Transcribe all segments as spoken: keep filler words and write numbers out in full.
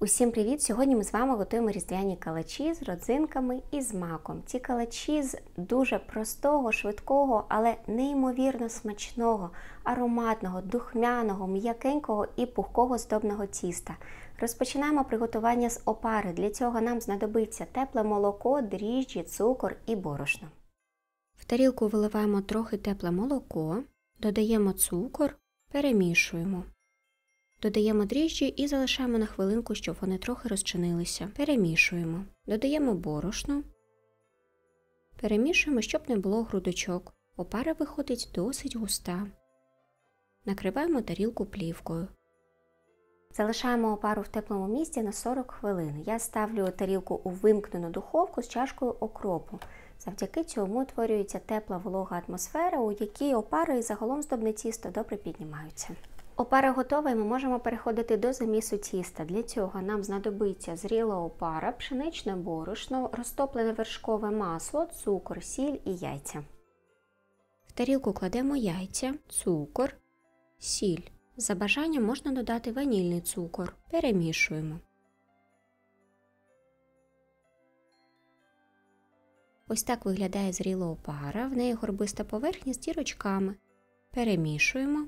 Усім привіт! Сьогодні ми з вами готуємо різдвяні калачі з родзинками і з маком. Ці калачі з дуже простого, швидкого, але неймовірно смачного, ароматного, духмяного, м'якенького і пухкого здобного тіста. Розпочинаємо приготування з опари. Для цього нам знадобиться тепле молоко, дріжджі, цукор і борошно. В тарілку виливаємо трохи тепле молоко, додаємо цукор, перемішуємо. Додаємо дріжджі і залишаємо на хвилинку, щоб вони трохи розчинилися. Перемішуємо. Додаємо борошно. Перемішуємо, щоб не було грудочок. Опара виходить досить густа. Накриваємо тарілку плівкою. Залишаємо опару в теплому місці на сорок хвилин. Я ставлю тарілку у вимкнену духовку з чашкою окропу. Завдяки цьому утворюється тепла волога атмосфера, у якій опара і загалом здобне тісто добре піднімаються. Опара готова і ми можемо переходити до замісу тіста. Для цього нам знадобиться зріла опара, пшеничне борошно, розтоплене вершкове масло, цукор, сіль і яйця. В тарілку кладемо яйця, цукор, сіль. За бажанням можна додати ванільний цукор. Перемішуємо. Ось так виглядає зріла опара, в неї горбиста поверхня з дірочками. Перемішуємо.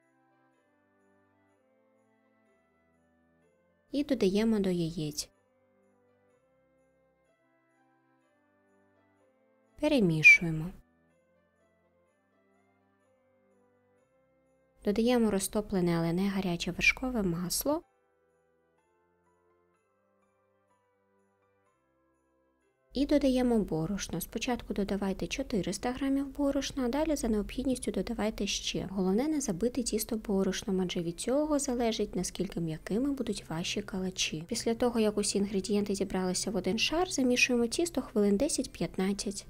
І додаємо до яєць. Перемішуємо. Додаємо розтоплене, але не гаряче вершкове масло. І додаємо борошно. Спочатку додавайте чотириста грамів борошна, а далі за необхідністю додавайте ще. Головне не забити тісто борошном, адже від цього залежить, наскільки м'якими будуть ваші калачі. Після того, як усі інгредієнти зібралися в один шар, замішуємо тісто хвилин десять-п'ятнадцять.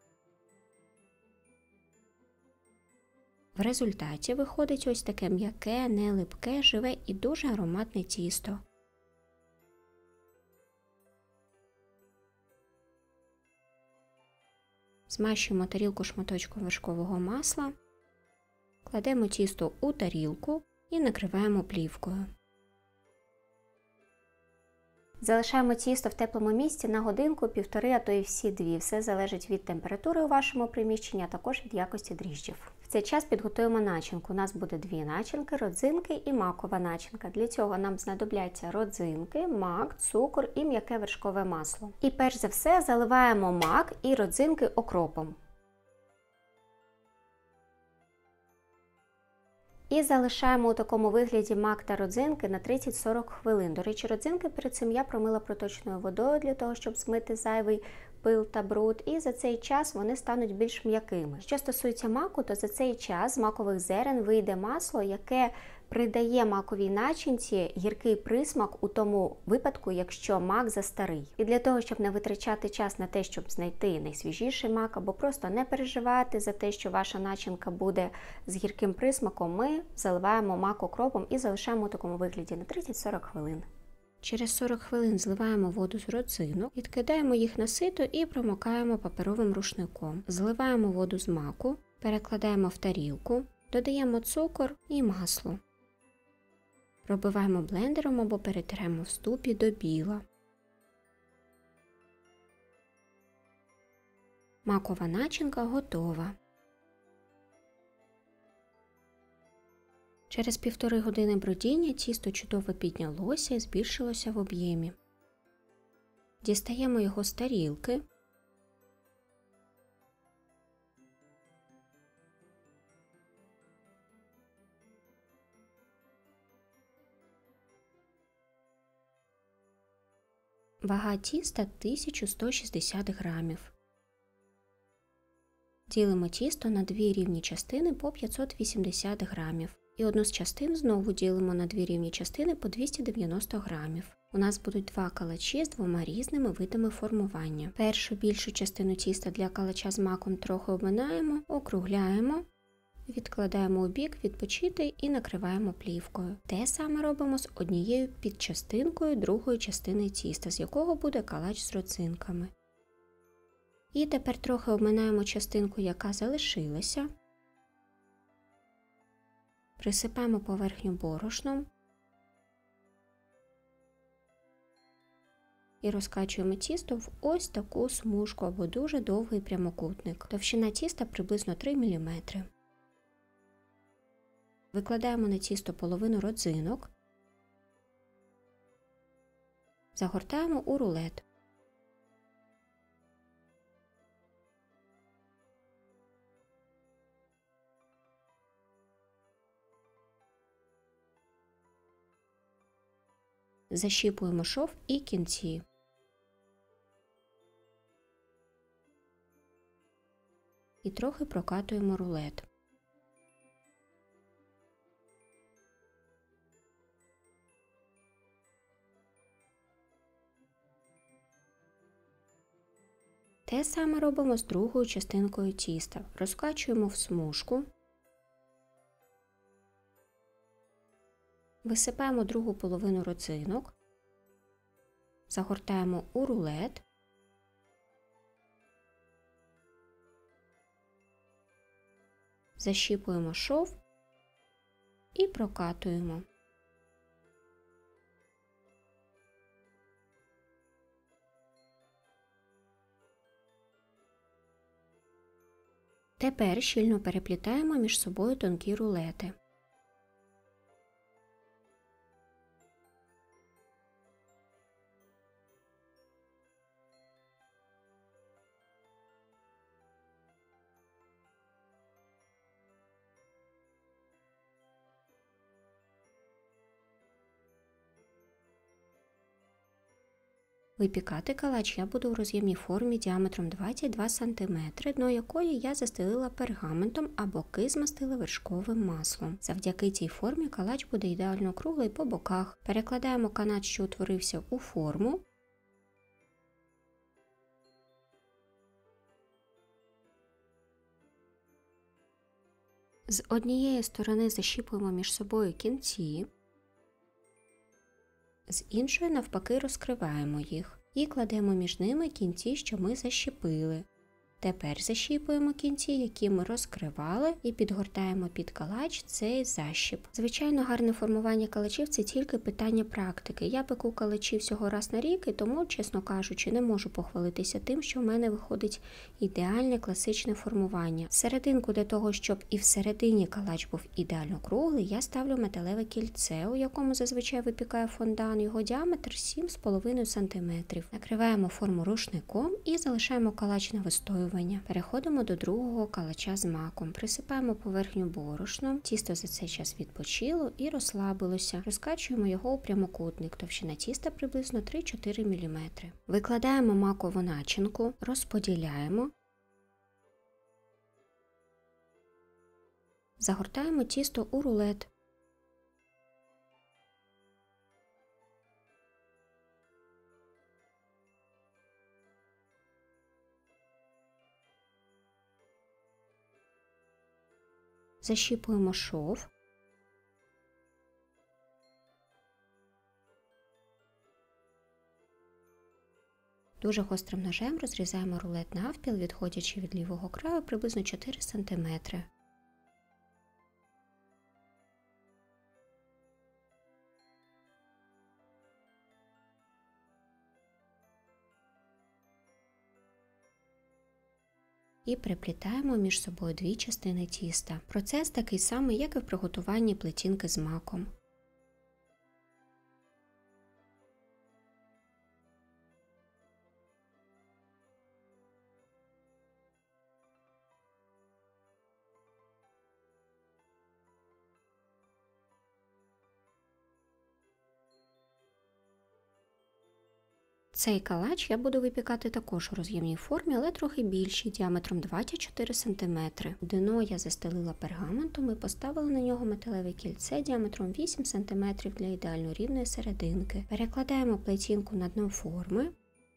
В результаті виходить ось таке м'яке, не липке, живе і дуже ароматне тісто. Змащуємо тарілку шматочком вершкового масла, кладемо тісто у тарілку і накриваємо плівкою. Залишаємо тісто в теплому місці на годинку, півтори, а то і всі дві. Все залежить від температури у вашому приміщенні, а також від якості дріжджів. В цей час підготуємо начинку. У нас буде дві начинки – родзинки і макова начинка. Для цього нам знадобляться родзинки, мак, цукор і м'яке вершкове масло. І перш за все заливаємо мак і родзинки окропом. І залишаємо у такому вигляді мак та родзинки на тридцять-сорок хвилин. До речі, родзинки перед цим я промила проточною водою для того, щоб змити зайвий пил та бруд. І за цей час вони стануть більш м'якими. Що стосується маку, то за цей час з макових зерен вийде масло, яке придає маковій начинці гіркий присмак у тому випадку, якщо мак застарий. І для того, щоб не витрачати час на те, щоб знайти найсвіжіший мак, або просто не переживати за те, що ваша начинка буде з гірким присмаком, ми заливаємо мак окропом і залишаємо у такому вигляді на тридцять-сорок хвилин. Через сорок хвилин зливаємо воду з родзинок, відкидаємо їх на сито і промокаємо паперовим рушником. Зливаємо воду з маку, перекладаємо в тарілку, додаємо цукор і масло. Пробиваємо блендером або перетираємо в ступі до біла. Макова начинка готова. Через півтори години бродіння тісто чудово піднялося і збільшилося в об'ємі. Дістаємо його з тарілки. Вага тіста тисяча сто шістдесят грамів. Ділимо тісто на дві рівні частини по п'ятсот вісімдесят грамів. І одну з частин знову ділимо на дві рівні частини по двісті дев'яносто грамів. У нас будуть два калачі з двома різними видами формування. Першу більшу частину тіста для калача з маком трохи обминаємо, округляємо, відкладаємо у бік відпочити і накриваємо плівкою. Те саме робимо з однією підчастинкою другої частини тіста, з якого буде калач з родзинками. І тепер трохи обминаємо частинку, яка залишилася. Присипаємо поверхню борошном І розкачуємо тісто в ось таку смужку або дуже довгий прямокутник. Товщина тіста приблизно три міліметри. Викладаємо на тісто половину родзинок. Загортаємо у рулет. Защіпуємо шов і кінці. І трохи прокатуємо рулет. Те саме робимо з другою частинкою тіста. Розкачуємо в смужку. Висипаємо другу половину родзинок. Загортаємо у рулет. Защіпуємо шов і прокатуємо. Тепер щільно переплітаємо між собою тонкі рулети. Випікати калач я буду у роз'ємній формі діаметром двадцять два сантиметри, дно якої я застелила пергаментом, а боки змастила вершковим маслом. Завдяки цій формі калач буде ідеально круглий по боках. Перекладаємо канат, що утворився, у форму. З однієї сторони защіпуємо між собою кінці. З іншої навпаки розкриваємо їх і кладемо між ними кінці, що ми защіпили. Тепер защіпуємо кінці, які ми розкривали, і підгортаємо під калач цей защіп. Звичайно, гарне формування калачів – це тільки питання практики. Я пеку калачі всього раз на рік, і тому, чесно кажучи, не можу похвалитися тим, що в мене виходить ідеальне класичне формування. Серединку для того, щоб і всередині калач був ідеально круглий, я ставлю металеве кільце, у якому зазвичай випікаю фондан. Його діаметр сім з половиною сантиметрів. Накриваємо форму рушником і залишаємо калач на вистоювання. Переходимо до другого калача з маком. Присипаємо поверхню борошном. Тісто за цей час відпочило і розслабилося. Розкачуємо його у прямокутник. Товщина тіста приблизно три-чотири міліметри. Викладаємо макову начинку, розподіляємо. Загортаємо тісто у рулет. Защіпуємо шов. Дуже гострим ножем розрізаємо рулет навпіл, відходячи від лівого краю приблизно чотири сантиметри. І приплітаємо між собою дві частини тіста. Процес такий самий, як і в приготуванні плетінки з маком. Цей калач я буду випікати також у роз'ємній формі, але трохи більший, діаметром двадцять чотири сантиметри. Дно я застелила пергаментом і поставила на нього металеве кільце діаметром вісім сантиметрів для ідеально рівної серединки. Перекладаємо плетінку на дно форми.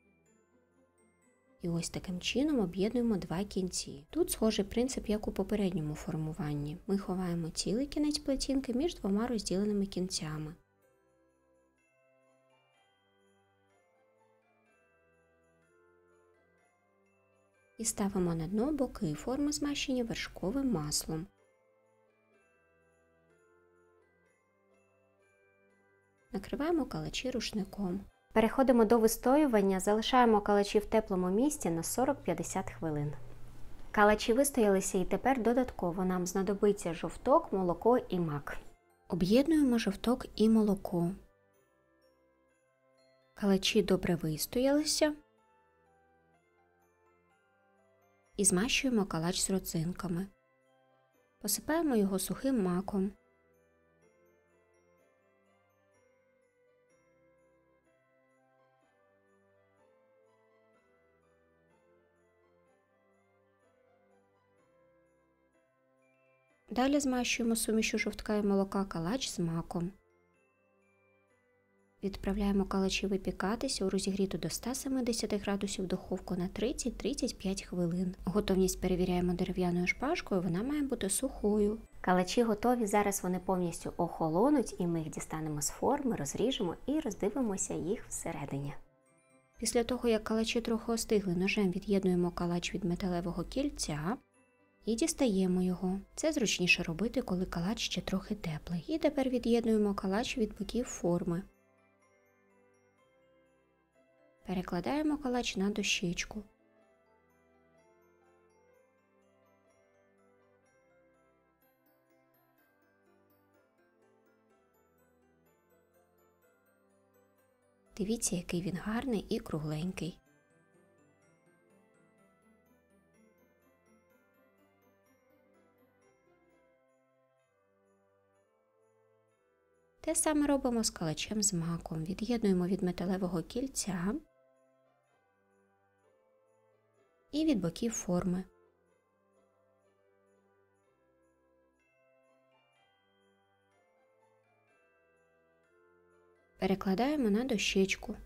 І ось таким чином об'єднуємо два кінці. Тут схожий принцип, як у попередньому формуванні. Ми ховаємо цілий кінець плетінки між двома розділеними кінцями. І ставимо на дно боки форми, змащені вершковим маслом. Накриваємо калачі рушником. Переходимо до вистоювання, залишаємо калачі в теплому місці на сорок-п'ятдесят хвилин. Калачі вистоялися і тепер додатково нам знадобиться жовток, молоко і мак. Об'єднуємо жовток і молоко. Калачі добре вистоялися. І змащуємо калач з родзинками. Посипаємо його сухим маком. Далі змащуємо сумішю жовтка і молока калач з маком. Відправляємо калачі випікатися у розігріту до ста сімдесяти градусів духовку на тридцять-тридцять п'ять хвилин. Готовність перевіряємо дерев'яною шпажкою, вона має бути сухою. Калачі готові, зараз вони повністю охолонуть і ми їх дістанемо з форми, розріжемо і роздивимося їх всередині. Після того, як калачі трохи остигли, ножем від'єднуємо калач від металевого кільця і дістаємо його. Це зручніше робити, коли калач ще трохи теплий. І тепер від'єднуємо калач від боків форми. Перекладаємо калач на дощечку. Дивіться, який він гарний і кругленький. Те саме робимо з калачем з маком. Від'єднуємо від металевого кільця і від боків форми. Перекладаємо на дощечку.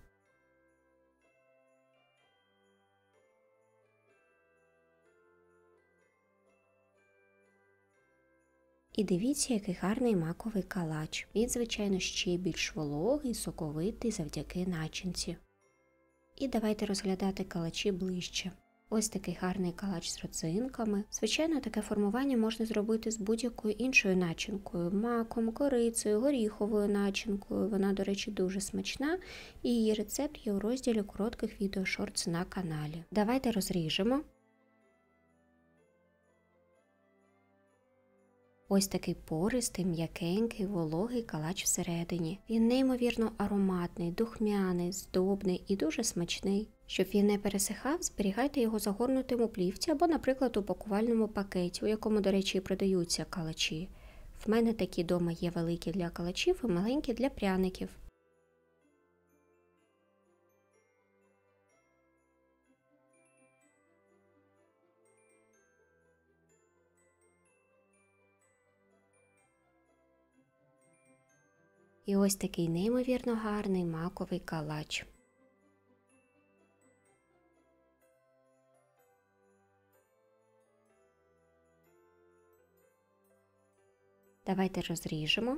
І дивіться, який гарний маковий калач. Він, звичайно, ще більш вологий, соковитий завдяки начинці. І давайте розглядати калачі ближче. Ось такий гарний калач з родзинками. Звичайно, таке формування можна зробити з будь-якою іншою начинкою. Маком, корицею, горіховою начинкою. Вона, до речі, дуже смачна. І її рецепт є у розділі коротких відеошортс на каналі. Давайте розріжемо. Ось такий пористий, м'якенький, вологий калач всередині. Він неймовірно ароматний, духмяний, здобний і дуже смачний. Щоб він не пересихав, зберігайте його загорнутим у плівці або, наприклад, у пакувальному пакеті, у якому, до речі, і продаються калачі. В мене такі дома є великі для калачів і маленькі для пряників. І ось такий неймовірно гарний маковий калач. Давайте розріжемо.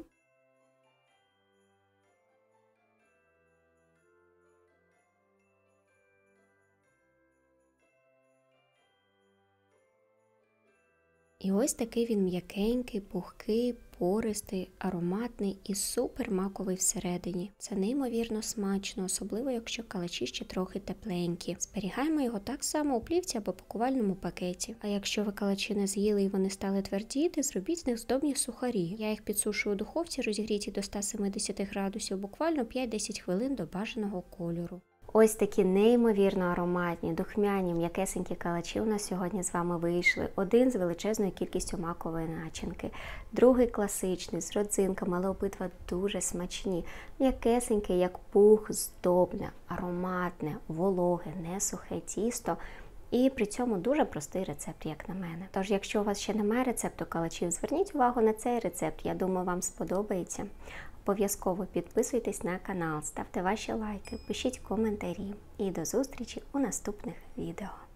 І ось такий він м'якенький, пухкий, пористий, ароматний і супер маковий всередині. Це неймовірно смачно, особливо якщо калачі ще трохи тепленькі. Зберігаємо його так само у плівці або пакувальному пакеті. А якщо ви калачі не з'їли і вони стали твердіти, зробіть з них здобні сухарі. Я їх підсушую у духовці, розігріті до ста сімдесяти градусів, буквально п'ять-десять хвилин до бажаного кольору. Ось такі неймовірно ароматні, духмяні, м'якесенькі калачі у нас сьогодні з вами вийшли. Один з величезною кількістю макової начинки, другий класичний, з родзинками, але обидва дуже смачні. М'якесеньке, як пух, здобне, ароматне, вологе, не сухе тісто. І при цьому дуже простий рецепт, як на мене. Тож, якщо у вас ще немає рецепту калачів, зверніть увагу на цей рецепт, я думаю, вам сподобається. Обов'язково підписуйтесь на канал, ставте ваші лайки, пишіть коментарі і до зустрічі у наступних відео.